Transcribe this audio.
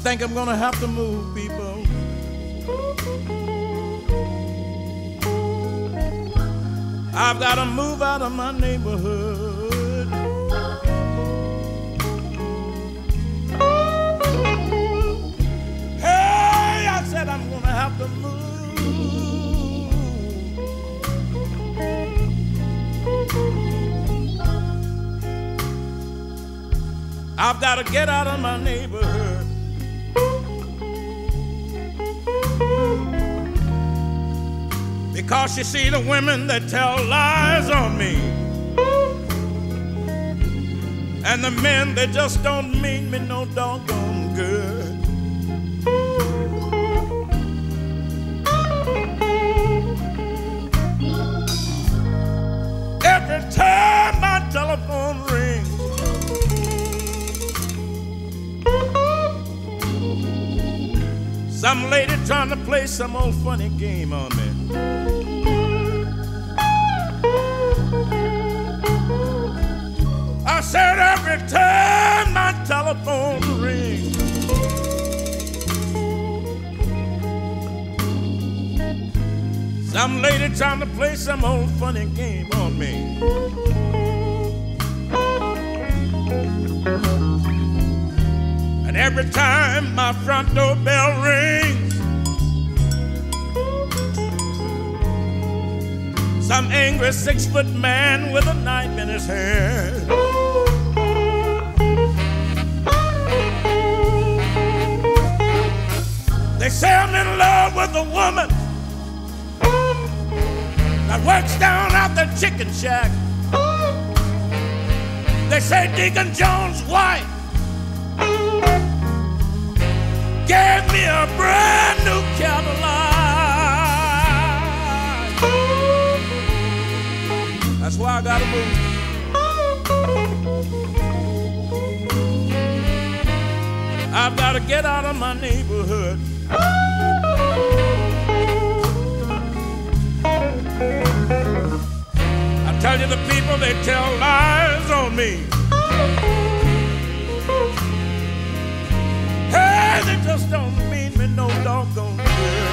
think I'm gonna have to move, people. I've got to move out of my neighborhood. Hey, I said I'm gonna have to move. I've got to get out of my neighborhood. Because you see the women that tell lies on me, and the men that just don't mean me no doggone good. Every time my telephone rings, some lady trying to play some old funny game on me. I said every time my telephone rings, some lady trying to play some old funny game on me. And every time my front door bell rings, some angry 6-foot man with a knife in his hand. They say I'm in love with a woman that works down at the chicken shack. They say Deacon Jones' wife gave me a brand new Cadillac. That's why I gotta move. I've gotta get out of my neighborhood. I tell you, the people, they tell lies on me. Hey, they just don't mean me no doggone good.